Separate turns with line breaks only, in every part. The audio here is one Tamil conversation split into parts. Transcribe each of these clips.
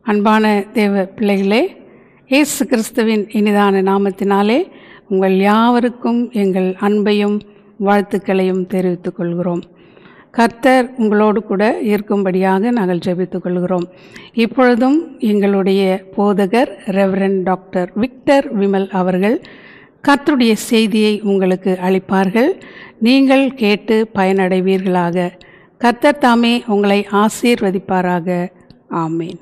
அன்பான தேவ பிள்ளைகளே, இயேசு கிறிஸ்துவின் இனிதான நாமத்தினாலே உங்கள் யாவருக்கும் எங்கள் அன்பையும் வாழ்த்துக்களையும் தெரிவித்துக் கொள்கிறோம். கர்த்தர் உங்களோடு கூட இருக்கும்படியாக நாங்கள் ஜெபித்துக் கொள்கிறோம். இப்பொழுதும் எங்களுடைய போதகர் ரெவரண்ட் டாக்டர் விக்டர் விமல் அவர்கள் கர்த்தருடைய செய்தியை உங்களுக்கு அளிப்பார்கள். நீங்கள் கேட்டு பயனடைவீர்களாக. கர்த்தர் தாமே உங்களை ஆசீர்வதிப்பாராக. ஆமேன்.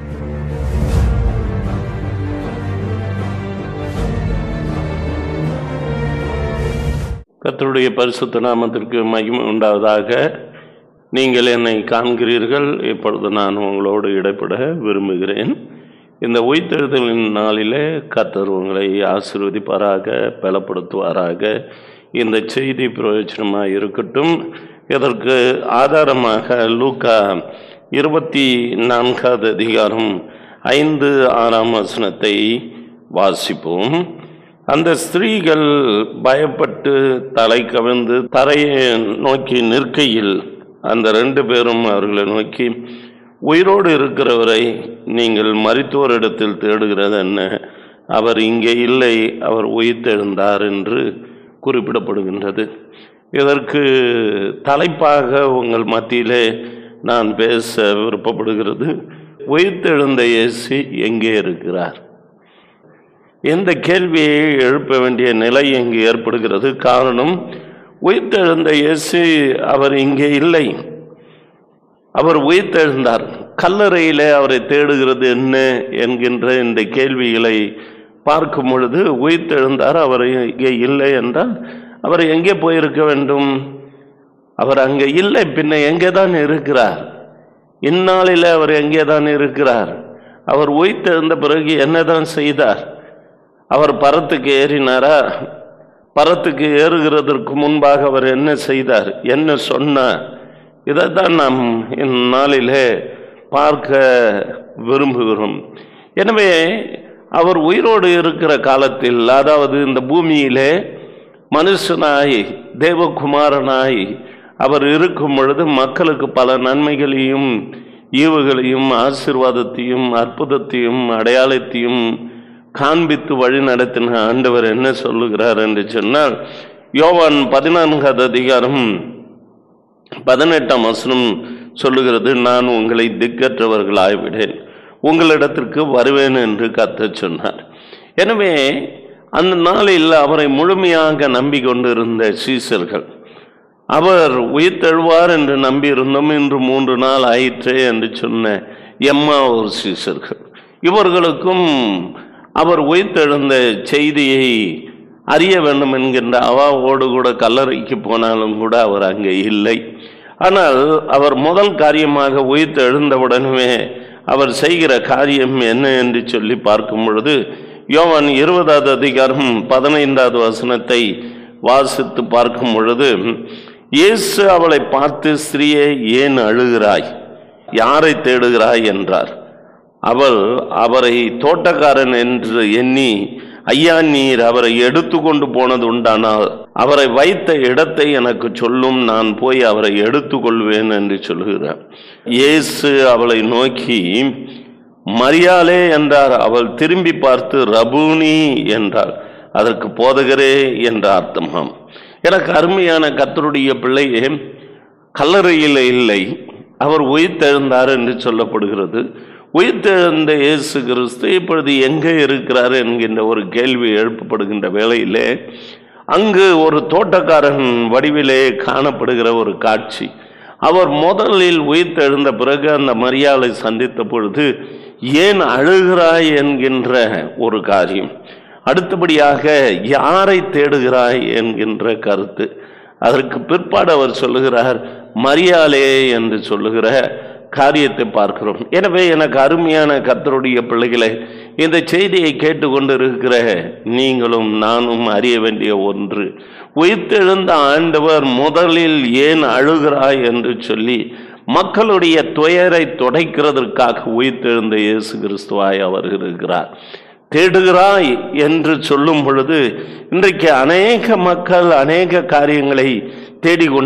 கர்த்தருடைய பரிசுத்த நாமத்திற்கு மகிமை உண்டாவதாக. நீங்கள் என்னை காண்கிறீர்கள். இப்பொழுது நான் உங்களோடு இடைப்பட விரும்புகிறேன். இந்த உயிர்த்தெழுதலின் நாளிலே கர்த்தர் உங்களை ஆசீர்வதிப்பாராக, பலப்படுத்துவாராக. இந்த செய்தி பிரயோஜனமாக இருக்கட்டும். இதற்கு ஆதாரமாக லூக்கா 24 அதிகாரம் 5-6 வசனத்தை வாசிப்போம். அந்த ஸ்திரீகள் பயப்பட்டு தலை கவிழ்ந்து தரையை நோக்கி நிற்கையில் அந்த 2 பேரும் அவர்களை நோக்கி, உயிரோடு இருக்கிறவரை நீங்கள் மரித்தோரிடத்தில் தேடுகிறது என்ன? அவர் இங்கே இல்லை, அவர் உயிர்த்தெழுந்தார் என்று குறிப்பிடப்படுகின்றது. இதற்கு தலைப்பாக உங்கள் மத்தியிலே நான் பேச விருப்பப்படுகிறது. உயிர்த்தெழுந்த இயேசு எங்கே இருக்கிறார்? எந்த கேள்வியை எழுப்ப வேண்டிய நிலை இங்கு ஏற்படுகிறது. காரணம், உயிர்த்தெழுந்த இயேசு அவர் இங்கே இல்லை, அவர் உயிர்த்தெழுந்தார். கல்லறையிலே அவரை தேடுகிறது என்ன என்கின்ற இந்த கேள்விகளை பார்க்கும் பொழுது, உயிர்த்தெழுந்தார், அவர் இங்கே இல்லை என்றால் அவர் எங்கே போயிருக்க வேண்டும்? அவர் அங்கே இல்லை, பின்ன எங்கே தான் இருக்கிறார்? இந்நாளில் அவர் எங்கே தான் இருக்கிறார்? அவர் உயிர்த்தெழுந்த பிறகு என்னதான் செய்தார்? அவர் பரத்துக்கு ஏறினாரா? பரத்துக்கு ஏறுகிறதற்கு முன்பாக அவர் என்ன செய்தார், என்ன சொன்னார்? இதைத்தான் நாம் இந்நாளிலே பார்க்க விரும்புகிறோம். எனவே அவர் உயிரோடு இருக்கிற காலத்தில், அதாவது இந்த பூமியிலே மனுஷனாய் தேவகுமாரனாய் அவர் இருக்கும் பொழுது மக்களுக்கு பல நன்மைகளையும் ஈவுகளையும் ஆசீர்வாதத்தையும் அற்புதத்தையும் அடையாளத்தையும் காண்பித்து வழி நடத்தின ஆண்டவர் என்ன சொல்லுகிறார் என்று சொன்னால், யோவான் 14 அதிகாரம் 18 வசனம் சொல்லுகிறது, நான் உங்களை திக்கற்றவர்களாய்விடேன், உங்களிடத்திற்கு வருவேன் என்று கர்த்தர் சொன்னார். எனவே அந்த நாளில் அவரை முழுமையாக நம்பிக்கொண்டிருந்த சீசர்கள், அவர் உயிர்த்தெழுவார் என்று நம்பியிருந்தோம், இன்று 3 நாள் ஆயிற்றே என்று சொன்ன எம்மாவூர் சீசர்கள், இவர்களுக்கும் அவர் உயிர்த்தெழுந்த செய்தியை அறிய வேண்டும் என்கின்ற அவாவோடு கூட கல்லறைக்கு போனாலும் கூட அவர் அங்கே இல்லை. ஆனால் அவர் முதல் காரியமாக உயிர்த்தெழுந்தவுடனே அவர் செய்கிற காரியம் என்ன என்று சொல்லி பார்க்கும் பொழுது, யோவான் 20 அதிகாரம் 15 வசனத்தை வாசித்து பார்க்கும் பொழுது, இயேசு அவளை பார்த்து, ஸ்திரீயே, ஏன் அழுகிறாய்? யாரை தேடுகிறாய் என்றார். அவள் அவரை தோட்டக்காரன் என்று எண்ணி, ஐயா, நீர் அவரை எடுத்து கொண்டு போனது உண்டானால் அவரை வைத்த இடத்தை எனக்கு சொல்லும், நான் போய் அவரை எடுத்து கொள்வேன் என்று சொல்கிறார். இயேசு அவளை நோக்கி மரியாளே என்றார். அவள் திரும்பி பார்த்து ரபூனி என்றாள். அதற்கு போதகரே என்ற அர்த்தமாம். எனக்கு அருமையான கர்த்தருடைய பிள்ளையே, கல்லறையில் இல்லை, அவர் உயிர்த்தெழுந்தார் என்று சொல்லப்படுகிறது. உயிர்த்தெழுந்த இயேசு கிறிஸ்து இப்பொழுது எங்கே இருக்கிறார் என்கின்ற ஒரு கேள்வி எழுப்பப்படுகின்ற வேளையிலே, அங்கு ஒரு தோட்டக்காரன் வடிவிலே காணப்படுகிற ஒரு காட்சி. அவர் முதலில் உயிர்த்தெழுந்த பிறகு அந்த மரியாளை சந்தித்த பொழுது, ஏன் அழுகிறாய் என்கின்ற ஒரு காரியம். அடுத்தபடியாக, யாரை தேடுகிறாய் என்கின்ற கருத்து. அதற்கு பிற்பாடு அவர் சொல்லுகிறார், மரியாளே என்று சொல்லுகிற காரியத்தை பார்க்கிறோம். எனவே எனக்கு அருமையான கர்த்தருடைய பிள்ளைகளை, இந்த செய்தியை கேட்டுக்கொண்டு இருக்கிற நீங்களும் நானும் அறிய வேண்டிய ஒன்று, உயிர்த்தெழுந்த ஆண்டவர் முதலில் ஏன் அழுகிறாய் என்று சொல்லி மக்களுடைய துயரை துடைக்கிறதற்காக உயிர்த்தெழுந்த இயேசு கிறிஸ்துவாய் அவர் இருக்கிறார். தேடுகிறாய் என்று சொல்லும் பொழுது, இன்றைக்கு அநேக மக்கள் அநேக காரியங்களை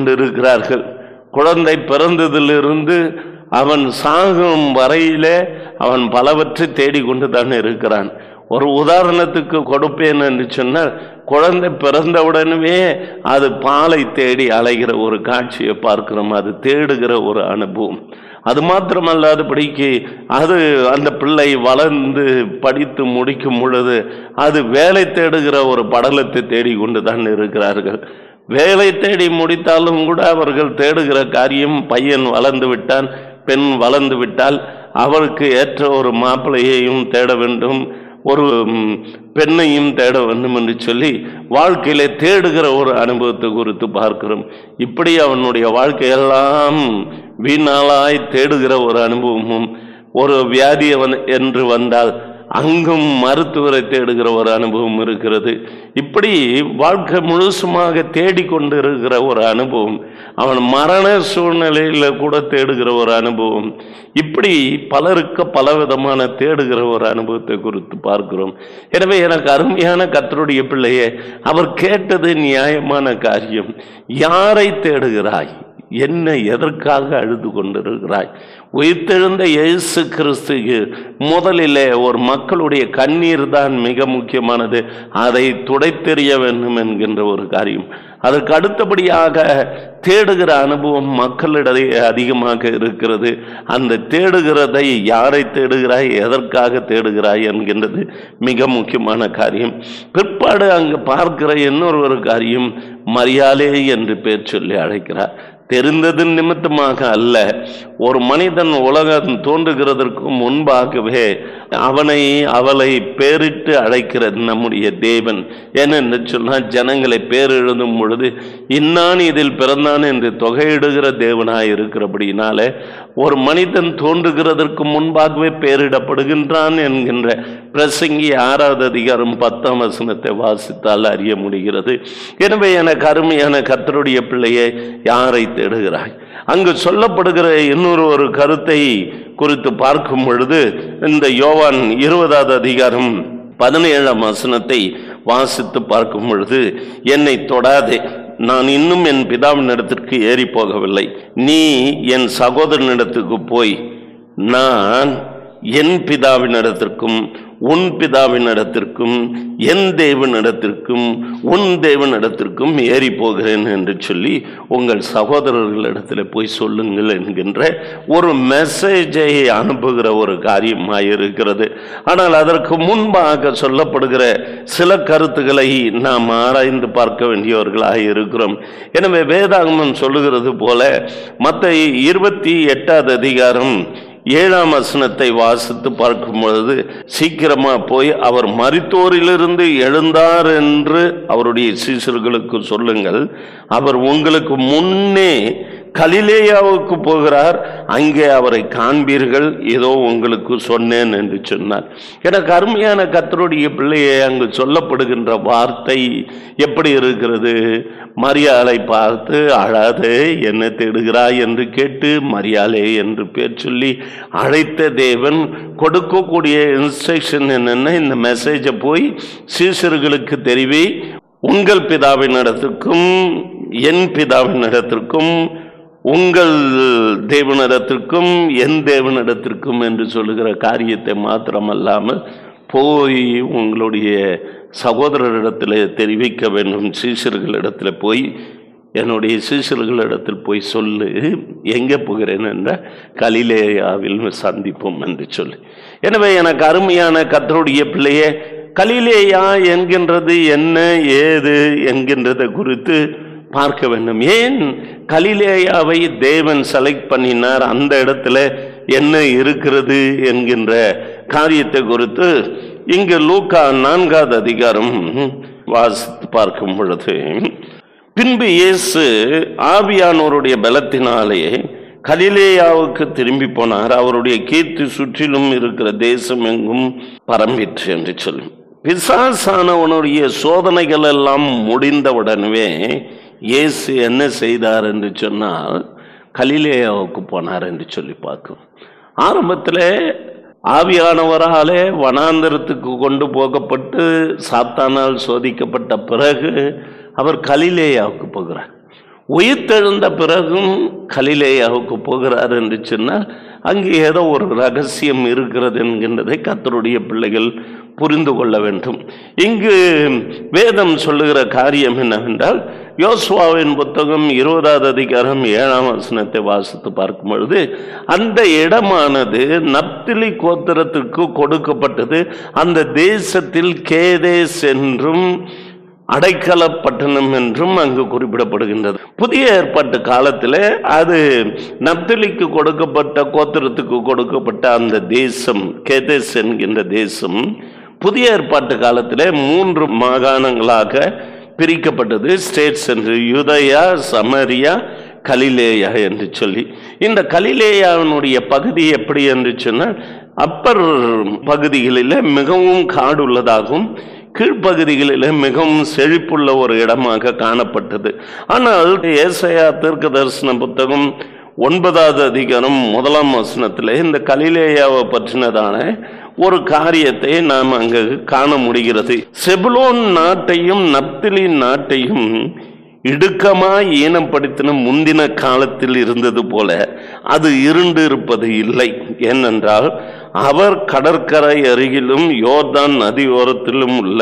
தேடிக்கொண்டிருக்கிறார்கள். குழந்தை பிறந்ததிலிருந்து அவன் சாகும் வரையிலே அவன் பலவற்றை தேடிக்கொண்டு தான் இருக்கிறான். ஒரு உதாரணத்துக்கு கொடுப்பேன் என்று சொன்னால், குழந்தை பிறந்தவுடனே அது பாலை தேடி அலைகிற ஒரு காட்சியை பார்க்கிறோம். அது தேடுகிற ஒரு அனுபவம். அது மாத்திரமல்லாதபடிக்கு அது அந்த பிள்ளை வளர்ந்து படித்து முடிக்கும் பொழுது அது வேலை தேடுகிற ஒரு படலத்தை தேடிக்கொண்டு தான் இருக்கிறார்கள். வேலை தேடி முடித்தாலும் கூட அவர்கள் தேடுகிற காரியம், பையன் வளர்ந்து விட்டான், பெண் வளர்ந்து விட்டால் அவருக்கு ஏற்ற ஒரு மாப்பிள்ளையையும் தேட வேண்டும், ஒரு பெண்ணையும் தேட வேண்டும் என்று சொல்லி வாழ்க்கையில தேடுகிற ஒரு அனுபவத்தை குறித்து பார்க்கிறோம். இப்படி அவனுடைய வாழ்க்கையெல்லாம் வீணாலாய் தேடுகிற ஒரு அனுபவமும், ஒரு வியாதி என்று வந்தால் அங்கும் மருத்துவரை தேடுகிற ஒரு அனுபவம் இருக்கிறது. இப்படி வாழ்க்கை முழுசுமாக தேடிக்கொண்டு இருக்கிற ஒரு அனுபவம், அவன் மரண சூழ்நிலையில கூட தேடுகிற ஒரு அனுபவம். இப்படி பலருக்கு பலவிதமான தேடுகிற ஒரு அனுபவத்தை குறித்து பார்க்கிறோம். எனவே எனக்கு அருமையான கர்த்தருடைய பிள்ளையே, அவர் கேட்டது நியாயமான காரியம். யாரை தேடுகிறாய்? என்ன, எதற்காக அழுது கொண்டிருக்கிறாய்? உயிர்த்தெழுந்த இயேசு கிறிஸ்துக்கு முதலிலே ஒரு மக்களுடைய கண்ணீர் தான் மிக முக்கியமானது. அதை துடைத்தெறிய வேண்டும் என்கின்ற ஒரு காரியம். அதற்கு அடுத்தபடியாக தேடுகிற அனுபவம் மக்களிடையே அதிகமாக இருக்கிறது. அந்த தேடுகிறதை, யாரை தேடுகிறாய், எதற்காக தேடுகிறாய் என்கின்றது மிக முக்கியமான காரியம். பிற்பாடு அங்கு பார்க்கிற இன்னொரு காரியம், மரியாளே என்று பேர் சொல்லி அழைக்கிறார். தெரிந்தது நிமித்தமாக அல்ல, ஒரு மனிதன் உலகம் தோன்றுகிறதற்கு முன்பாகவே அவளை பேரிட்டு அழைக்கிற நம்முடைய தேவன். ஏனென்று சொன்னால், ஜனங்களை பேர் எழுதும் பொழுது இன்னான் இதில் பிறந்தான் என்று தொகையிடுகிற தேவனாய் இருக்கிறபடினால ஒரு மனிதன் தோன்றுகிறதற்கு முன்பாகவே பேரிடப்படுகின்றான் என்கின்ற பிரசங்கி 6வது அதிகாரம் 10ஆம் வசனத்தை வாசித்தால் அறிய முடிகிறது. எனவே எனக்கு அருமையான கர்த்தருடைய பிள்ளையை, யாரை தேடுகிறாய்? அங்கு சொல்லப்படுகிற இன்னொரு கருத்தை குறித்து பார்க்கும் பொழுது, இந்த யோவான் 20வது அதிகாரம் 17ஆம் வசனத்தை வாசித்து பார்க்கும் பொழுது, என்னை தொடாதே, நான் இன்னும் என் பிதாவினிடத்திற்கு ஏறி போகவில்லை. நீ என் சகோதரனிடத்துக்கு போய், நான் என் பிதாவினிடத்திற்கும் உன் பிதாவினிடத்திற்கும் என் தேவனிடத்திற்கும் உன் தேவனிடத்திற்கும் ஏறி போகிறேன் என்று சொல்லி உங்கள் சகோதரர்களிடத்தில் போய் சொல்லுங்கள் என்கின்ற ஒரு மெசேஜை அனுப்புகிற ஒரு காரியமாயிருக்கிறது. ஆனால் அதற்கு முன்பாக சொல்லப்படுகிற சில கருத்துக்களை நாம் ஆராய்ந்து பார்க்க வேண்டியவர்களாக இருக்கிறோம். எனவே வேதாகமம் சொல்லுகிறது போல, மத்தேயு 28வது அதிகாரம் 7ஆம் வசனத்தை வாசித்து பார்க்கும் பொழுது, சீக்கிரமா போய் அவர் மரித்தோரிலிருந்து எழுந்தார் என்று அவருடைய சீஷர்களுக்கு சொல்லுங்கள். அவர் உங்களுக்கு முன்னே கலிலேயாவுக்கு போகிறார், அங்கே அவரை காண்பீர்கள், ஏதோ உங்களுக்கு சொன்னேன் என்று சொன்னார். எனக்கு அருமையான கர்த்தருடைய பிள்ளையை, அங்கு சொல்லப்படுகின்ற வார்த்தை எப்படி இருக்கிறது? மரியாளை பார்த்து, அழாதே, என்ன தேடுகிறாய் என்று கேட்டு மரியாளே என்று பேர் சொல்லி அழைத்த தேவன் கொடுக்கக்கூடிய இன்ஸ்ட்ரக்ஷன் என்னென்ன? இந்த மெசேஜை போய் சீஷர்களுக்கு தெரிவி, உங்கள் பிதாவினிடத்திற்கும் என் பிதாவினிடத்திற்கும் உங்கள் தேவனிடத்திற்கும் என் தேவனிடத்திற்கும் என்று சொல்லுகிற காரியத்தை மாத்திரமல்லாமல் போய் உங்களுடைய சகோதரரிடத்தில் தெரிவிக்க வேண்டும். சீஷர்களிடத்தில் போய், என்னுடைய சீஷர்களிடத்தில் போய் சொல்லு, எங்கே போகிறேன் என்ற கலிலேயாவில் சந்திப்போம் என்று சொல்லி. எனவே எனக்கு அருமையான கர்த்தருடைய பிள்ளையே, கலிலேயா என்கின்றது என்ன, ஏது என்கின்றதை குறித்து பார்க்க வேண்டும். ஏன் கலிலேயாவை தேவன் செலக்ட் பண்ணினார், அந்த இடத்துல என்ன இருக்கிறது என்கின்ற காரியத்தை குறித்து இங்கு லூக்கா 4வது அதிகாரம் வாசித்து பார்க்கும் பொழுது, பின்பு இயேசு ஆவியானோருடைய பலத்தினாலே கலிலேயாவுக்கு திரும்பி போனார். அவருடைய கீர்த்தி சுற்றிலும் இருக்கிற தேசம் எங்கும் பரம்பிற்று என்று சொல்லும். பிசாசானவனுடைய சோதனைகள் எல்லாம் முடிந்தவுடனே இயேசு என்ன செய்தார் என்று சொன்னால், கலிலேயாவுக்கு போனார் என்று சொல்லி பார்க்கும். ஆரம்பத்தில் ஆவியானவராலே வனாந்தரத்துக்கு கொண்டு போகப்பட்டு சாத்தானால் சோதிக்கப்பட்ட பிறகு அவர் கலிலேயாவுக்கு போகிறார். உயிர்த்தெழுந்த பிறகும் கலிலேயாவுக்கு போகிறார் என்று சொன்னால் அங்கே ஏதோ ஒரு ரகசியம் இருக்கிறது என்கின்றதை கர்த்தருடைய பிள்ளைகள் புரிந்து கொள்ள வேண்டும். இங்கு வேதம் சொல்லுகிற காரியம் என்னவென்றால், யோசுவாவின் புத்தகம் 20வது அதிகாரம் 7ஆம் வசனத்தை வாசித்து பார்க்கும் பொழுது, அந்த இடமானது நப்தலி கோத்திரத்துக்கு கொடுக்கப்பட்டது. அந்த தேசத்தில் கேதேஸ் என்றும் அடைக்கல பட்டணம் என்றும் அங்கு குறிப்பிடப்படுகின்றது. புதிய ஏற்பாட்டு காலத்தில் அது நப்தலிக்கு கொடுக்கப்பட்ட கோத்திரத்துக்கு கொடுக்கப்பட்ட அந்த தேசம், கேதேஸ் என்கின்ற தேசம், புதிய ஏற்பாட்டு காலத்தில் 3 மாகாணங்களாக பிரிக்கப்பட்டது. ஸ்டேட்ஸ் என்று, யூதேயா, சமரியா, கலிலேயா என்று சொல்லி. இந்த கலிலேயாவினுடைய பகுதி எப்படி என்று சொன்னால், அப்பர் பகுதிகளில் மிகவும் காடு உள்ளதாகவும் கீழ்ப்பகுதிகளில் மிகவும் செழிப்புள்ள ஒரு இடமாக காணப்பட்டது. ஆனால் ஏசாயா தீர்க்க தரிசன புத்தகம் 9வது அதிகாரம் 1ஆம் வசனத்தில் இந்த கலிலேயாவை பற்றினதான ஒரு காரியத்தை நாம் அங்கு காண முடிகிறது. செபுலோன் நாட்டையும் நப்தலி நாட்டையும் இடுக்கமாய் ஈனப்படுத்தின முந்தின காலத்தில் இருந்தது போல அது இருண்டு இருப்பது இல்லை. ஏனென்றால் அவர் கடற்கரை அருகிலும் யோர்தான் நதியோரத்திலும் உள்ள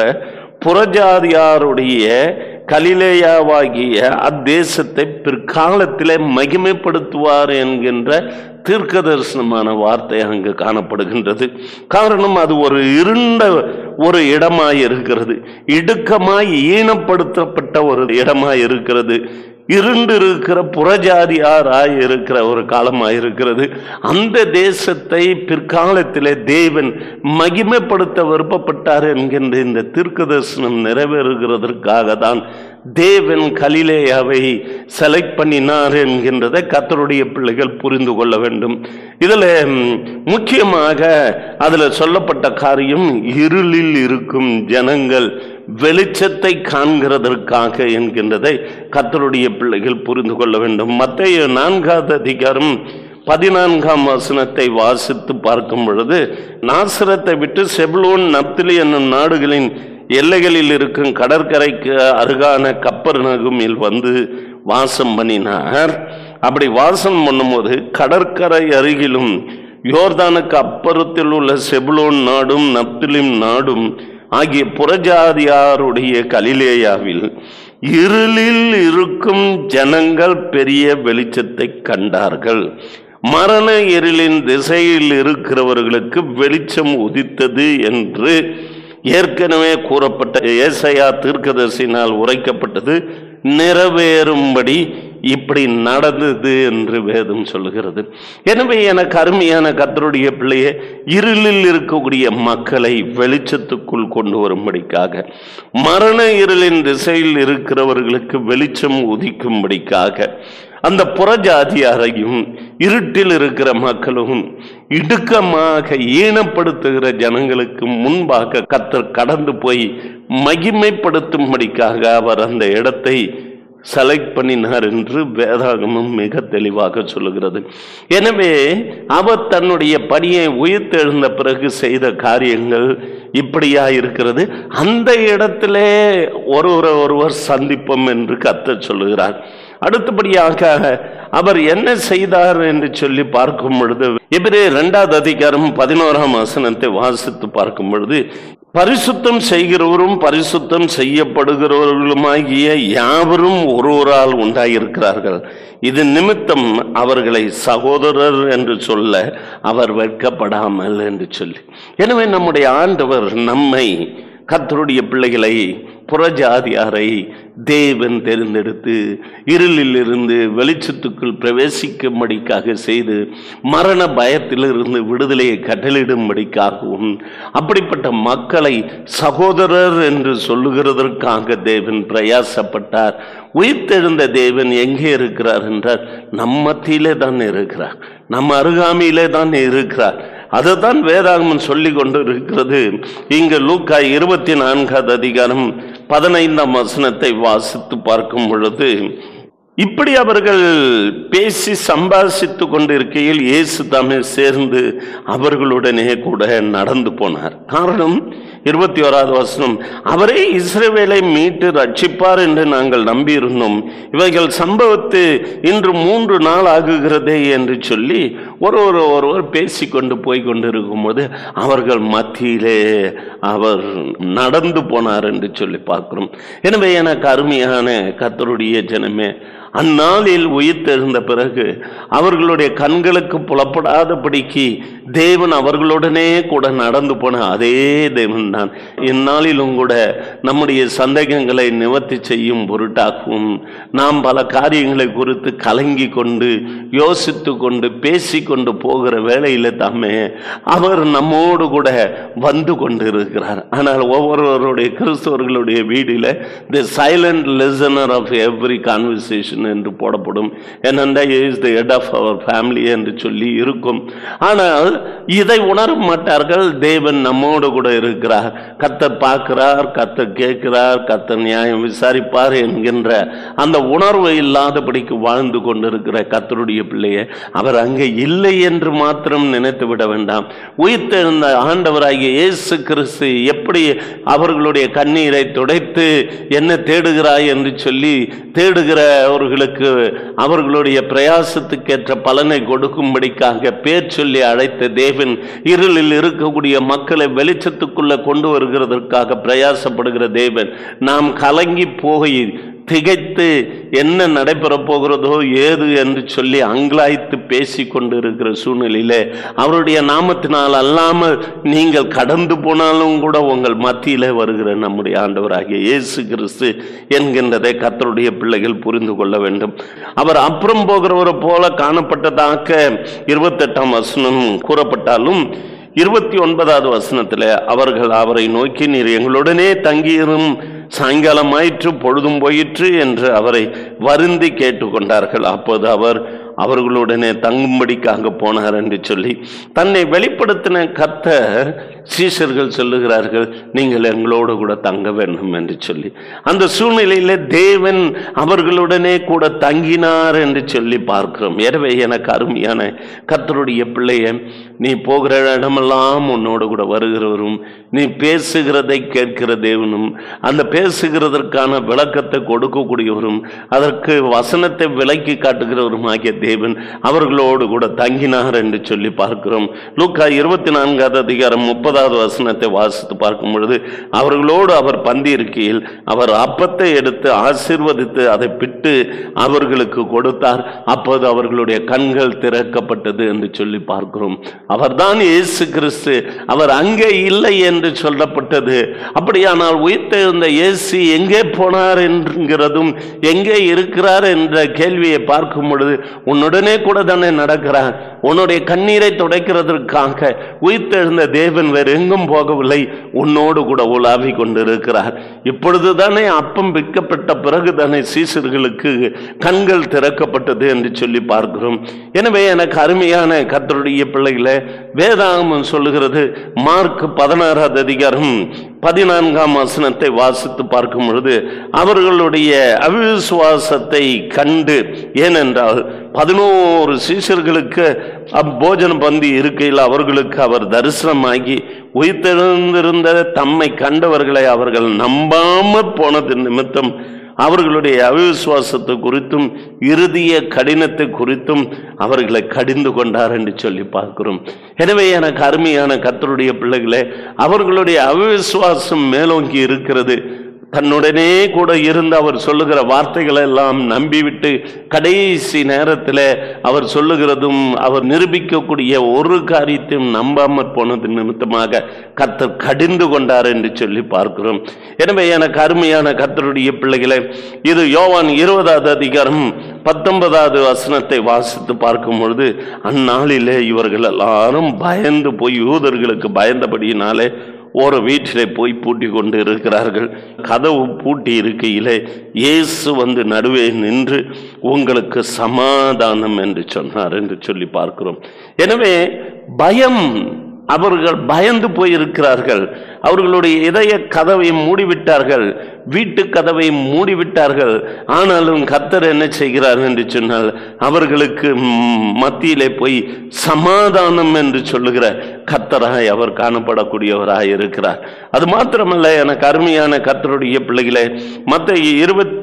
புறஜாதியாருடைய கலிலேயாவாகிய அத்தேசத்தை பிற்காலத்திலே மகிமைப்படுத்துவார் என்கின்ற தீர்க்க தரிசனமான வார்த்தை அங்கு காணப்படுகின்றது. காரணம், அது ஒரு இருண்ட ஒரு இடமாய் இருக்கிறது, இடுக்கமாய் ஈனப்படுத்தப்பட்ட ஒரு இடமாய் இருக்கிறது, இருண்டு இருக்கிற புறஜாதியாராய் இருக்கிற ஒரு காலமாய் இருக்கிறது. அந்த தேசத்தை பிற்காலத்திலே தேவன் மகிமைப்படுத்த விருப்பப்பட்டார் என்கின்ற இந்த தீர்க்க தரிசனம் நிறைவேறுகிறதற்காக தான் தேவன் கலிலேயாவை செலக்ட் பண்ணினார் என்கின்றதை கர்த்தருடைய பிள்ளைகள் புரிந்து கொள்ள வேண்டும். இதில் முக்கியமாக அதில் சொல்லப்பட்ட காரியம், இருளில் இருக்கும் ஜனங்கள் வெளிச்சத்தை காண்கிறதற்காக என்கின்றதை கர்த்தருடைய பிள்ளைகள் புரிந்து கொள்ள வேண்டும். மத்தேயு 4வது அதிகாரம் 14ஆம் வசனத்தை வாசித்து பார்க்கும் பொழுது, நாசரத்தை விட்டு செபுலோன் நப்தலி என்னும் நாடுகளின் எல்லைகளில் இருக்கும் கடற்கரைக்கு அருகான கப்பர்நகூமில் வந்து வாசம் பண்ணினார். அப்படி வாசம் பண்ணும்போது கடற்கரை அருகிலும் யோர்தானுக்கு அப்புறத்தில் உள்ள செபுலோன் நாடும் நப்தலிம் நாடும் ஆகிய புறஜாதியாருடைய கலிலேயாவில் இருளில் இருக்கும் ஜனங்கள் பெரிய வெளிச்சத்தை கண்டார்கள். மரண இருளின் திசையில் இருக்கிறவர்களுக்கு வெளிச்சம் உதித்தது என்று ஏற்கனவே கூறப்பட்ட ஏசாயா தீர்க்கதரிசியினால் உரைக்கப்பட்டது நிறைவேறும்படி இப்படி நடந்தது என்று வேதம் சொல்லுகிறது. எனவே எனக்கு அருமையான கர்த்தருடைய பிள்ளையே, இருளில் இருக்கக்கூடிய மக்களை வெளிச்சத்துக்குள் கொண்டு வரும்படிக்காக, மரண இருளின் திசையில் இருக்கிறவர்களுக்கு வெளிச்சம் உதிக்கும்படிக்காக, அந்த புறஜாதியாரையும் இருட்டில் இருக்கிற மக்களும் இடுக்கமாக ஈனப்படுத்துகிற ஜனங்களுக்கு முன்பாக கர்த்தர் கடந்து போய் மகிமைப்படுத்தும்படிக்காக அவர் அந்த இடத்தை செலக்ட் பண்ணினார் என்று வேதாகமம் மிக தெளிவாக சொல்லுகிறது. எனவே அவர் தன்னுடைய பணியை உயிர்த்தெழுந்த பிறகு செய்த காரியங்கள் இப்படியா இருக்கிறது. அந்த இடத்திலே ஒருவர் சந்திப்போம் என்று கர்த்தர் சொல்லுகிறார். அடுத்தபடியாக அவர் என்ன செய்தார் என்று சொல்லி பார்க்கும் பொழுது, எபிரேயர் 2வது அதிகாரம் 11ஆம் வசனத்தை வாசித்து பார்க்கும் பொழுது, பரிசுத்தம் செய்கிறவரும் பரிசுத்தம் செய்யப்படுகிறவர்களுமாகிய யாவரும் ஒருவரால் உண்டாயிருக்கிறார்கள். இது நிமித்தம் அவர்களை சகோதரர் என்று சொல்ல அவர் வெட்கப்படாமல் என்று சொல்லி. எனவே நம்முடைய ஆண்டவர் நம்மை, கர்த்தருடைய பிள்ளைகளை, புறஜாதியாரை தேவன் தேர்ந்தெடுத்து இருளில் இருந்து வெளிச்சத்துக்குள் பிரவேசிக்கும்படிக்காக செய்து மரண பயத்திலிருந்து விடுதலையை கட்டளிடும்படிக்காகவும் அப்படிப்பட்ட மக்களை சகோதரர் என்று சொல்லுகிறதற்காக தேவன் பிரயாசப்பட்டார். உயிர்த்தெழுந்த தேவன் எங்கே இருக்கிறார் என்றால் நம் மத்தியிலே தான் இருக்கிறார், நம் அருகாமையிலே தான் இருக்கிறார். அதுதான் வேதாகமம் சொல்லி கொண்டு இருக்கிறது. இங்கு லூக்கா 24வது அதிகாரம் 15ஆம் வசனத்தை வாசித்து பார்க்கும் பொழுது, இப்படி அவர்கள் பேசி சம்பாஷித்து கொண்டிருக்கையில் இயேசு தாமே சேர்ந்து அவர்களுடனே கூட நடந்து போனார். காரணம், 21வது வசனம், அவரே இஸ்ரவேலை மீட்டு ரட்சிப்பார் என்று நாங்கள் நம்பியிருந்தோம், இவைகள் சம்பவத்து இன்று 3 நாள் ஆகுகிறதே என்று சொல்லி ஒருவர் பேசிக்கொண்டு போய் கொண்டிருக்கும் போது அவர்கள் மத்தியிலே அவர் நடந்து போனார் என்று சொல்லி பார்க்கிறோம். எனவே எனக்கு அருமையான கர்த்தருடைய ஜனமே, அந்நாளில் உயிர்த்தெழுந்த பிறகு அவர்களுடைய கண்களுக்கு புலப்படாதபடிக்கு தேவன் அவர்களுடனே கூட நடந்து போன அதே தேவன் தான் இந்நாளிலும் கூட நம்முடைய சந்தேகங்களை நிவர்த்தி செய்யும் பொருட்டாகவும் நாம் பல காரியங்களை குறித்து கலங்கி கொண்டு யோசித்து கொண்டு பேசிக்கொண்டு போகிற வேளையில் தாமே அவர் நம்மோடு கூட வந்து கொண்டு இருக்கிறார். ஆனால் ஒவ்வொருவருடைய கிறிஸ்தவர்களுடைய வீடில் the silent listener of every conversation என்று போடப்படும். என்னென்ன is the head of our family என்று சொல்லி இருக்கும். ஆனால் இதை உணர மாட்டார்கள். தேவன் நம்மோடு கூட இருக்கிறார், கர்த்தர் பார்க்கிறார், கர்த்தர் கேட்கிறார், கர்த்தர் நியாயம் விசாரிப்பார் என்கின்ற அந்த உணர்வு இல்லாதபடிக்கு வாழ்ந்து கொண்டிருக்கிற கர்த்தருடைய பிள்ளையை அவர் அங்கே இல்லை என்று மாத்திரம் நினைத்து விட வேண்டாம். உயிர்த்தெழுந்த ஆண்டவராகிய இயேசு கிறிஸ்து எப்படி அவர்களுடைய கண்ணீரை துடைத்து என்ன தேடுகிறாய் என்று சொல்லி தேடுகிறவர்களுக்கு அவர்களுடைய பிரயாசத்துக்கேற்ற பலனை கொடுக்கும்படிக்காக பேர் சொல்லி அழைத்த தேவன் இருளில் இருக்கக்கூடிய மக்களை வெளிச்சத்துக்குள்ள கொண்டு வருகிறதற்காக பிரயாசப்படுகிற தேவன், நாம் கலங்கி போய் திகைத்து என்ன நடைபெற போகிறதோ ஏது என்று சொல்லி அங்கலாய்த்து பேசி கொண்டு இருக்கிற சூழ்நிலையிலே அவருடைய நாமத்தினால் அல்லாமல் நீங்கள் கடந்து போனாலும் கூட உங்கள் மத்தியிலே வருகிற நம்முடைய ஆண்டவராகிய இயேசு கிறிஸ்து என்கின்றதை கர்த்தருடைய பிள்ளைகள் புரிந்து கொள்ள வேண்டும். அவர் அப்புறம் போகிறவரை போல காணப்பட்டதாக 28ஆம் வசனம் கூறப்பட்டாலும் 29வது வசனத்தில் அவர்கள் அவரை நோக்கி, நீர் எங்களுடனே தங்கியிரும், சாயங்காலம் ஆயிற்று, பொழுதும் போயிற்று என்று அவரை வருந்தி கேட்டுக்கொண்டார்கள். அப்போது அவர் அவர்களுடனே தங்கும்படிக்காக போனார் என்று சொல்லி தன்னை வெளிப்படுத்தின கர்த்தர் சீஷர்கள் சொல்லுகிறார்கள், நீங்கள் எங்களோடு கூட தங்க வேண்டும் என்று சொல்லி. அந்த சூழ்நிலையில தேவன் அவர்களுடனே கூட தங்கினார் என்று சொல்லி பார்க்கிறோம். எனவே எனக்கு அருமையான கர்த்தருடைய பிள்ளைய, நீ போகிற இடமெல்லாம் உன்னோடு கூட வருகிறவரும், நீ பேசுகிறதை கேட்கிற தேவனும், அந்த பேசுகிறதற்கான விளக்கத்தை கொடுக்கக்கூடியவரும், அதற்கு வசனத்தை விளக்கி காட்டுகிறவரும் ஆகிய தேவன் அவர்களோடு கூட தங்கினார் என்று சொல்லி பார்க்கிறோம். லூக்கா 24வது அதிகாரம் 30வது வசனத்தை வாசித்து பார்க்கும் பொழுது, அவர்களோடு அவர் பந்தி இருக்கையில் அவர் அப்பத்தை எடுத்து ஆசீர்வதித்து அதை பிட்டு அவர்களுக்கு கொடுத்தார். அப்போது அவர்களுடைய கண்கள் திறக்கப்பட்டது என்று சொல்லி பார்க்கிறோம். அவர்தான் இயேசு கிறிஸ்து. அவர் அங்கே இல்லை என்று சொல்லப்பட்டது. அப்படியானால் உயிர்த்தெழுந்த இயேசு எங்கே போனார் என்கிறதும் எங்கே இருக்கிறார் என்ற கேள்வியை பார்க்கும் பொழுது, உன்னுடனே கூட தானே நடக்கிறார். உன்னுடைய கண்ணீரை துடைக்கிறதற்காக உயிர்த்தெழுந்த தேவன் வேறு எங்கும் போகவில்லை, உன்னோடு கூட உலாவி கொண்டிருக்கிறார். இப்பொழுது தானே அப்பம் விற்கப்பட்ட பிறகு தானே சீசர்களுக்கு கண்கள் திறக்கப்பட்டது என்று சொல்லி பார்க்கிறோம். எனவே எனக்கு அருமையான கர்த்தருடைய பிள்ளைகளை, வேதாகமம் சொல்லுகிறது, மார்க் 16வது அதிகாரம் 14ஆம் வசனத்தை வாசித்து பார்க்கும் பொழுது, அவர்களுடைய அவிசுவாசத்தை கண்டு, ஏனென்றால் 11 சீஷர்களுக்கு போஜன பந்தி இருக்கையில் அவர்களுக்கு அவர் தரிசனமாகி உயிர்த்தெழுந்திருந்த தம்மை கண்டவர்களை அவர்கள் நம்பாமற் போனது நிமித்தம் அவர்களுடைய அவிசுவாசத்தை குறித்தும் இறுதிய கடினத்தை குறித்தும் அவர்களை கடிந்து கொண்டார் என்று சொல்லி பார்க்கிறோம். எனவே எனக்கு அருமையான கர்த்தருடைய பிள்ளைகளே, அவர்களுடைய அவிசுவாசம் மேலோங்கி இருக்கிறது. தன்னுடனே கூட இருந்து அவர் சொல்லுகிற வார்த்தைகளை எல்லாம் நம்பிவிட்டு கடைசி நேரத்தில் அவர் சொல்லுகிறதும் அவர் நிரூபிக்கக்கூடிய ஒரு காரியத்தையும் நம்பாமற் போனது நிமித்தமாக கர்த்தர் கடிந்து கொண்டார் என்று சொல்லி பார்க்கிறோம். எனவே எனக்கு அருமையான கர்த்தருடைய பிள்ளைகளை, இது யோவான் 20வது அதிகாரம் 19வது வசனத்தை வாசித்து பார்க்கும் பொழுது, அந்நாளிலே இவர்கள் எல்லாரும் பயந்து போய் யூதர்களுக்கு பயந்தபடியினாலே ஒரு வீட்டிலே போய் பூட்டி கொண்டு இருக்கிறார்கள். கதவு பூட்டி இருக்கையிலே இயேசு வந்து நடுவே நின்று உங்களுக்கு சமாதானம் என்று சொன்னார் என்று சொல்லி பார்க்கிறோம். எனவே பயம் அவர்கள் பயந்து போயிருக்கிறார்கள். அவர்களுடைய இதய கதவை மூடிவிட்டார்கள், வீட்டு கதவை மூடிவிட்டார்கள். ஆனாலும் கர்த்தர் என்ன செய்கிறார் என்று சொன்னால், அவர்களுக்கு மத்தியிலே போய் சமாதானம் என்று சொல்லுகிற கர்த்தராய் அவர் காணப்படக்கூடியவராய் இருக்கிறார். அது மாத்திரமல்ல, எனக்கு அருமையான கர்த்தருடைய பிள்ளைகளே, மத்தேயு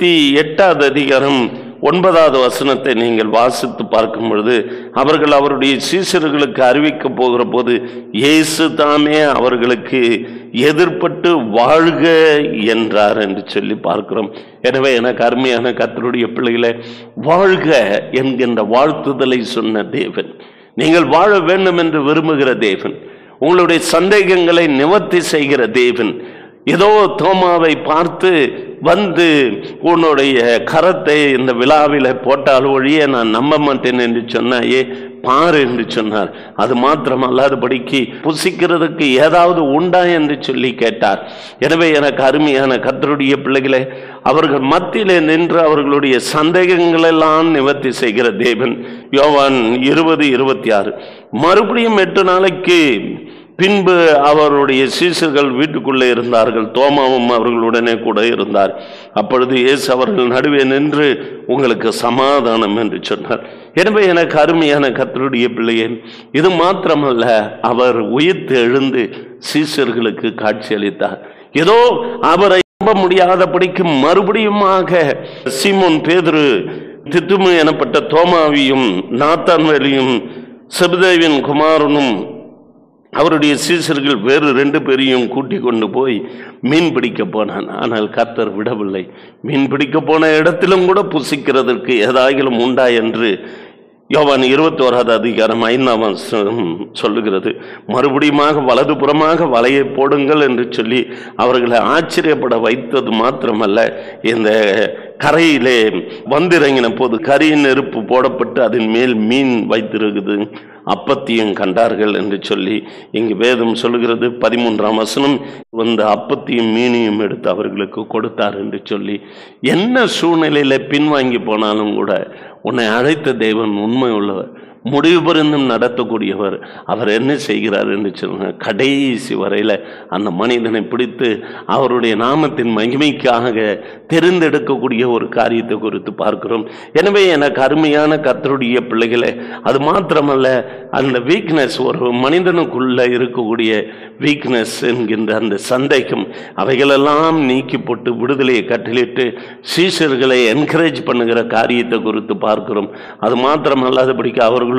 28வது அதிகாரம் 9வது வசனத்தை நீங்கள் வாசித்து பார்க்கும் பொழுது, அவர்கள் அவருடைய சீஷர்களுக்கு அறிவிக்க போகிற போது இயேசு தாமே அவர்களுக்கு எதிர்பட்டு வாழ்க என்றார் என்று சொல்லி பார்க்கிறோம். எனவே எனக்கு அருமையான கர்த்தருடைய பிள்ளைகளே, வாழ்க என்கின்ற வாழ்த்துதலை சொன்ன தேவன், நீங்கள் வாழ வேண்டும் என்று விரும்புகிற தேவன், உங்களுடைய சந்தேகங்களை நிவர்த்தி செய்கிற தேவன், ஏதோ தோமாவை பார்த்து வந்து உன்னுடைய கரத்தை இந்த விழாவில் போட்டால் ஒழிய நான் நம்ப மாட்டேன் என்று சொன்னாயே, பாரு என்று சொன்னார். அது மாத்திரமல்லாதபடிக்கு புசிக்கிறதுக்கு ஏதாவது உண்டா என்று சொல்லி கேட்டார். எனவே எனக்கு அருமையான கர்த்தருடைய பிள்ளைகளே, அவர்கள் மத்தியிலே நின்று அவர்களுடைய சந்தேகங்களெல்லாம் நிவர்த்தி செய்கிற தேவன். யோவான் 20:26 மறுபடியும் 8 நாளைக்கு பின்பு அவருடைய சீஷர்கள் வீட்டுக்குள்ளே இருந்தார்கள், தோமாவும் அவர்களுடனே கூட இருந்தார். அப்பொழுது இயேசு அவர்கள் நடுவே நின்று உங்களுக்கு சமாதானம் என்று சொன்னார். எனவே எனக்கு அருமையான கர்த்தருடைய பிள்ளையே, இது மாத்திரமல்ல, அவர் உயிர்த்து எழுந்து சீஷர்களுக்கு காட்சி அளித்தார். ஏதோ அவரை நம்ப முடியாதபடிக்கு மறுபடியுமாக சீமோன் பேதுரு, தித்துமு எனப்பட்ட தோமாவியும், நாத்தான்வேலையும், செபதேவின் குமாரனும் அவருடைய சீஷர்கள் வேறு 2 பேரையும் கூட்டிக் கொண்டு போய் மீன் பிடிக்க போனான். ஆனால் கர்த்தர் விடவில்லை. மீன் பிடிக்க போன இடத்திலும் கூட புசிக்கிறதற்கு ஏதாயிலும் உண்டா என்று யோவான் 21வது அதிகாரம் 5ஆம் வசனம் சொல்லுகிறது. மறுபடியுமாக வலதுபுறமாக வலையை போடுங்கள் என்று சொல்லி அவர்களை ஆச்சரியப்பட வைத்தது மாத்திரமல்ல, இந்த கரையிலே வந்திறங்கின போது கரியின் நெருப்பு போடப்பட்டு அதன் மேல் மீன் வைத்திருக்குது, அப்பத்தையும் கண்டார்கள் என்று சொல்லி இங்கு வேதம் சொல்லுகிறது. 13ஆம் வசனம், வந்து அப்பத்தையும் மீனையும் எடுத்து அவர்களுக்கு கொடுத்தார் என்று சொல்லி, என்ன சூழ்நிலையில பின்வாங்கி போனாலும் கூட உன்னை அழைத்த தேவன் உண்மை உள்ளவர், முடிவு பரிந்தும் நடத்தக்கூடியவர். அவர் என்ன செய்கிறார் என்று சொன்ன கடைசி வரையில் அந்த மனிதனை பிடித்து அவருடைய நாமத்தின் மகிமைக்காக தெரிந்தெடுக்கக்கூடிய ஒரு காரியத்தை குறித்து பார்க்கிறோம். எனவே எனக்கு அருமையான கர்த்தருடைய பிள்ளைகளே, அது மாத்திரமல்ல, அந்த வீக்னஸ், ஒரு மனிதனுக்குள்ள இருக்கக்கூடிய வீக்னஸ் என்கின்ற அந்த சந்தேகம், அவைகளெல்லாம் நீக்கி போட்டு விடுதலையை கட்டளிட்டு சீஷர்களை என்கரேஜ் பண்ணுகிற காரியத்தை குறித்து பார்க்கிறோம். அது மாத்திரமல்லாதபடிக்கு அவர்களுடைய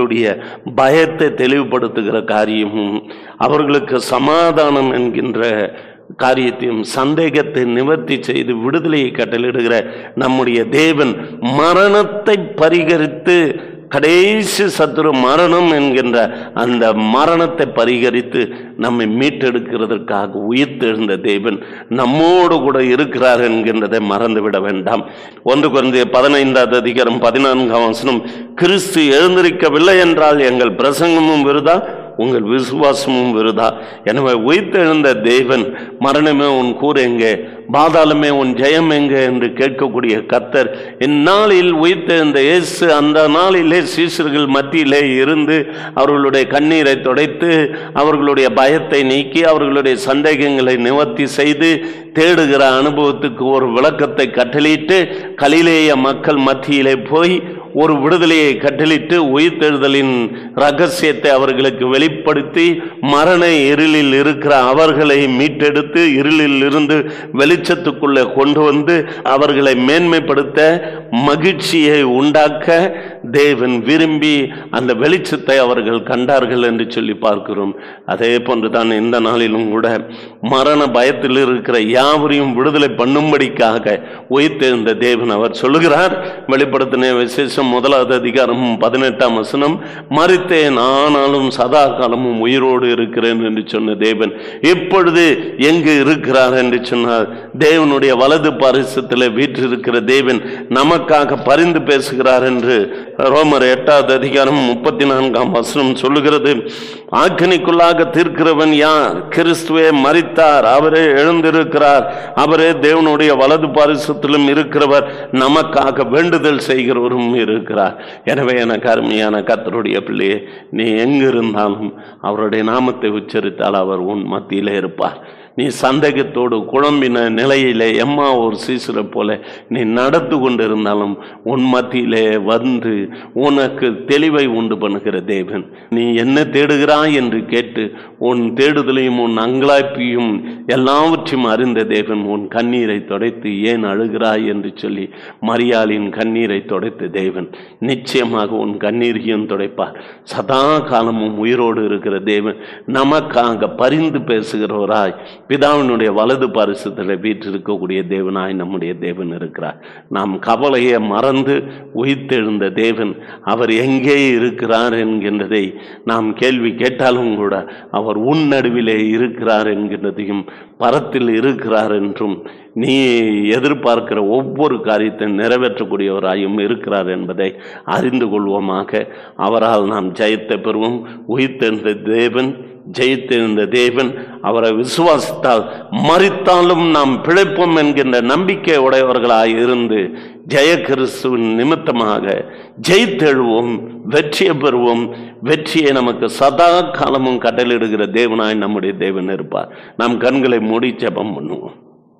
பயத்தை தெளிவுபடுத்துகிற காரியமும், அவர்களுக்கு சமாதானம் என்கின்ற காரியத்தையும், சந்தேகத்தை நிவர்த்தி செய்து விடுதலையை கட்டளிடுகிற நம்முடைய தேவன் மரணத்தை பரிகரித்து, கடைசி சத்துரு மரணம் என்கின்ற அந்த மரணத்தை பரிகரித்து நம்மை மீட்டெடுக்கிறதற்காக உயிர்த்தெழுந்த தேவன் நம்மோடு கூட இருக்கிறார் என்கின்றதை மறந்துவிட வேண்டாம். 1 கொரிந்தியர் 15வது அதிகாரம் 14ஆம் வசனம், கிறிஸ்து எழுந்திருக்கவில்லை என்றால் எங்கள் பிரசங்கமும் விருதா, உங்கள் விசுவாசமும் விருதா. எனவே உயிர்த்தெழுந்த தேவன், மரணமே உன் கூர் எங்கே, பாதாளமே உன் ஜெயம் எங்கே என்று கேட்கக்கூடிய கர்த்தர், இந்நாளில் உயிர்த்தெழுந்த இயேசு அந்த நாளிலே சீஷர்கள் மத்தியிலே இருந்து அவர்களுடைய கண்ணீரை துடைத்து, அவர்களுடைய பயத்தை நீக்கி, அவர்களுடைய சந்தேகங்களை நிவர்த்தி செய்து தேடுகிற அனுபவத்துக்கு ஒரு விளக்கத்தை கட்டளிட்டு, கலிலேய மக்கள் மத்தியிலே போய் ஒரு விடுதலையை கட்டளிட்டு உயிர்த்தெழுதலின் ரகசியத்தை அவர்களுக்கு வெளிப்படுத்தி, மரண இருளில் இருக்கிற அவர்களை மீட்டெடுத்து இருளில் இருந்து வெளிச்சத்துக்குள்ளே கொண்டு வந்து அவர்களை மேன்மைப்படுத்த, மகிழ்ச்சியை உண்டாக்க தேவன் விரும்பி அந்த வெளிச்சத்தை அவர்கள் கண்டார்கள் என்று சொல்லி பார்க்கிறோம். அதே போன்றுதான் இந்த நாளிலும் கூட மரண பயத்தில் இருக்கிற யாவரையும் விடுதலை பண்ணும்படிக்காக உயிர்த்தெழுந்த தேவன் அவர் சொல்லுகிறார். வெளிப்படுத்தின விசேஷம் 1வது அதிகாரம் 18ஆம் வசனம், மரித்தேன் ஆனாலும் சதா காலமும் உயிரோடு இருக்கிறேன் என்று சொன்ன தேவன் இப்பொழுது எங்கு இருக்கிறார் என்று சொன்னார். தேவனுடைய வலது பாரிசத்தில் வீற்றிருக்கிற தேவன் நமக்காக பரிந்து பேசுகிறார் என்று ரோமர் 8வது அதிகாரம் 34ஆம் வசனம் சொல்லுகிறது, ஆக்கினிக்குள்ளாக தீர்க்கிறவன் யார்? கிறிஸ்துவே மரித்தார், அவரே எழுந்திருக்கிறார், அவரே தேவனுடைய வலது பாரிசத்திலும் இருக்கிறவர், நமக்காக வேண்டுதல் செய்கிறவரும் இருக்கிறார். எனவே எனக்கு அருமையான கர்த்தருடைய பிள்ளையே, நீ எங்கிருந்தாலும் அவருடைய நாமத்தை உச்சரித்தால் அவர் உன் மத்தியிலே இருப்பார். நீ சந்தேகத்தோடு குழம்பின நிலையிலே எம்மா ஒரு சீசரை போல நீ நடந்து கொண்டிருந்தாலும் உன் மத்தியிலே வந்து உனக்கு தெளிவை உண்டு பண்ணுகிற தேவன், நீ என்ன தேடுகிறாய் என்று கேட்டு உன் தேடுதலையும் உன் அங்கலாய்ப்பையும் எல்லாவற்றையும் அறிந்த தேவன் உன் கண்ணீரை துடைத்து ஏன் அழுகிறாய் என்று சொல்லி மரியாளின் கண்ணீரை துடைத்த தேவன் நிச்சயமாக உன் கண்ணீரையும் துடைப்பார். சதா காலமும் உயிரோடு இருக்கிற தேவன் நமக்காக பரிந்து பேசுகிறவராய் பிதாவினுடைய வலது பாரிசத்தில் வீற்றிருக்கக்கூடிய தேவனாய் நம்முடைய தேவன் இருக்கிறார். நாம் கவலையை மறந்து உயிர்த்தெழுந்த தேவன் அவர் எங்கே இருக்கிறார் என்கின்றதை நாம் கேள்வி கேட்டாலும் கூட அவர் உன் நடுவிலே இருக்கிறார் என்கின்றதையும் பரத்தில் இருக்கிறார் என்றும் நீ எதிர்பார்க்கிற ஒவ்வொரு காரியத்தை நிறைவேற்றக்கூடியவராயும் இருக்கிறார் என்பதை அறிந்து கொள்வோமாக. அவரால் நாம் ஜெயத்தை பெறுவோம். உயிர்த்தெழுந்த தேவன், ஜெயித்திருந்த தேவன், அவரை விசுவாசித்தால் மரித்தாலும் நாம் பிழைப்போம் என்கின்ற நம்பிக்கை உடையவர்களாய் இருந்து ஜெய கிறிஸ்துவின் நிமித்தமாக ஜெயித்தெழுவோம், வெற்றியை பெறுவோம். வெற்றியை நமக்கு சதா காலமும் கட்டளையிடுகிற தேவனாய் நம்முடைய தேவன் இருப்பார். நாம் கண்களை மூடி ஜெபம் பண்ணுவோம்.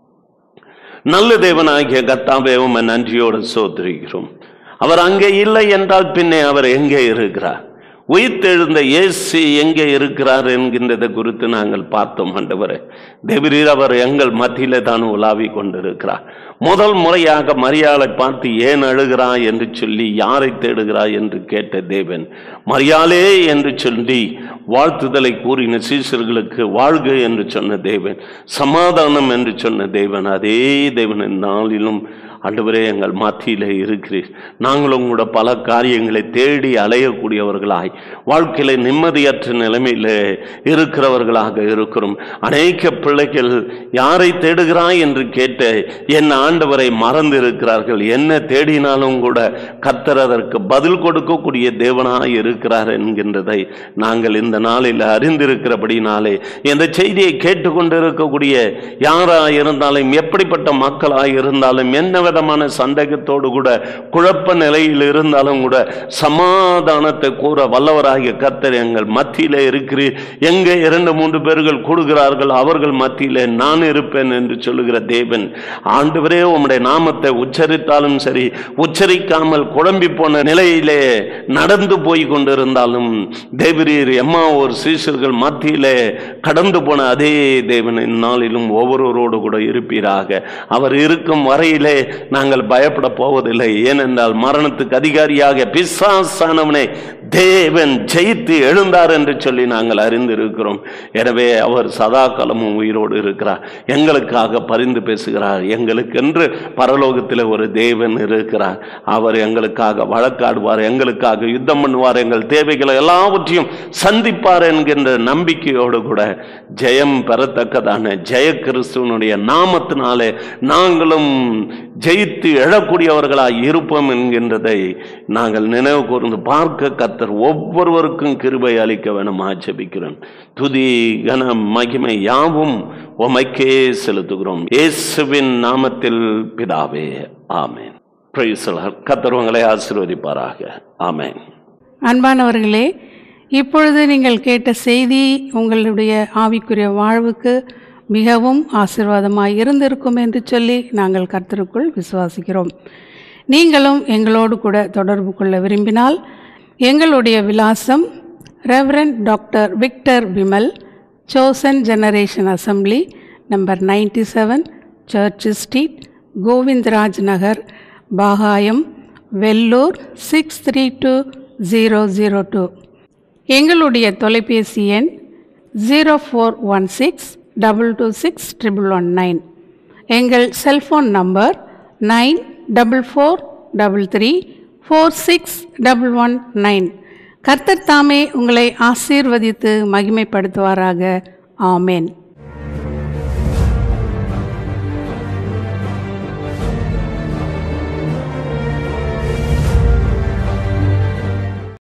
நல்ல தேவனாகிய கர்த்தாவே, உம்மை நன்றியோடு ஸ்தோத்திரிக்கிறோம். அவர் அங்கே இல்லை என்றால் பின்னே அவர் எங்கே இருக்கிறார்? உயிர்த்தெழுந்த இயேசு எங்கே இருக்கிறார் என்கின்றதை குறித்து நாங்கள் பார்த்தோம். ஆண்டவரே, தேவரீர் அவர் எங்கள் மத்தியிலே தான் உலாவி கொண்டிருக்கிறார். முதல் முறையாக மரியாளை பார்த்து ஏன் அழுகிறாய் என்று சொல்லி, யாரை தேடுகிறாய் என்று கேட்ட தேவன், மரியாளே என்று சொல்லி வாழ்த்துதலை கூறின சீஷர்களுக்கு வாழ்க என்று சொன்ன தேவன், சமாதானம் என்று சொன்ன தேவன், அதே தேவன் நாளிலும் ஆண்டவரே எங்கள் மத்தியிலே இருக்கிறீர். நாங்களும் கூட பல காரியங்களை தேடி அலையக்கூடியவர்களாய் வாழ்க்கையில நிம்மதியற்ற நிலைமையில இருக்கிறவர்களாக இருக்கிறோம். அநேக பிள்ளைகள் யாரை தேடுகிறாய் என்று கேட்ட என் ஆண்டவரை மறந்து இருக்கிறார்கள். என்ன தேடினாலும் கூட கர்த்தர் அதற்கு பதில் கொடுக்கக்கூடிய தேவனாய் இருக்கிறார் என்கின்றதை நாங்கள் இந்த நாளில் அறிந்திருக்கிறபடினாலே இந்த செய்தியை கேட்டுக்கொண்டு இருக்கக்கூடிய யாராய் இருந்தாலும், எப்படிப்பட்ட மக்களாய் இருந்தாலும், என்ன விதமான சந்தேகத்தோடு கூட குழப்ப நிலையில் இருந்தாலும் கூட சமாதானத்தை கூற வல்லவராகிய கர்த்தர் எங்கள் மத்தியிலே இருக்கிறீர். எங்கே 2-3 பேர்கள் கூடுகிறார்கள் அவர்கள் மத்தியிலே நான் இருப்பேன் என்று சொல்லுகிற தேவன், ஆண்டவரே உம்முடைய நாமத்தை உச்சரித்தாலும் சரி, உச்சரிக்காமல் குழம்பி போன நிலையிலே நடந்து போய் கொண்டிருந்தாலும் தேவரீர் எம்மா ஒரு சீஷர்கள் மத்தியிலே கடந்து போன அதே தேவன் இந்நாளிலும் ஒவ்வொருவரோடு கூட இருப்பீராக. அவர் இருக்கும் வரையிலே நாங்கள் பயப்பட போவதில்லை. ஏனென்றால் மரணத்துக்கு அதிகாரியாக பிசாசானவனை தேவன் ஜெயித்து எழுந்தார் என்று சொல்லி நாங்கள் அறிந்திருக்கிறோம். எனவே அவர் சதா காலமும் உயிரோடு இருக்கிறார், எங்களுக்காக பரிந்து பேசுகிறார். எங்களுக்கென்று பரலோகத்தில் ஒரு தேவன் இருக்கிறார். அவர் எங்களுக்காக வழக்காடுவார், எங்களுக்காக யுத்தம் பண்ணுவார், எங்கள் தேவைகளை எல்லாவற்றையும் சந்திப்பார் என்கின்ற நம்பிக்கையோடு கூட ஜெயம் பெறத்தக்கதான ஜெய கிறிஸ்துவனுடைய நாமத்தினாலே நாங்களும் ஜெயித்து எழக்கூடியவர்களாய் இருப்போம் என்கின்றதை நாங்கள் நினைவு கூர்ந்து பார்க்க கர்த்தர் ஒவ்வொருவருக்கும் கிருபை அளிக்க வேணும் ஜெபிக்கிறேன். துதி கனம் மகிமை யாவும் உமக்கே செலுத்துகிறோம், இயேசுவின் நாமத்தில் பிதாவே, ஆமென். Praise the Lord. கர்த்தர் உங்களை ஆசீர்வதிப்பாராக. ஆமென்.
அன்பானவர்களே, இப்பொழுது நீங்கள் கேட்ட செய்தி உங்களுடைய ஆவிக்குரிய வாழ்வுக்கு மிகவும் ஆசீர்வாதமாய் இருந்திருக்கும் என்று சொல்லி நாங்கள் கர்த்தருக்குள் விசுவாசிக்கிறோம். நீங்களும் எங்களோடு கூட தொடர்பு கொள்ள விரும்பினால் எங்களுடைய விலாசம் ரெவரண்ட் டாக்டர் விக்டர் விமல், சோசன் generation assembly, number 97, church street, Govindaraj Nagar, Bagayam, Vellore 632002. எங்களுடைய தொலைபேசி எண் 0416226119. எங்கள் செல்போன் நம்பர் 9443346119. கர்த்தர் தாமே உங்களை ஆசீர்வதித்து மகிமைப்படுத்துவாராக. ஆமேன்.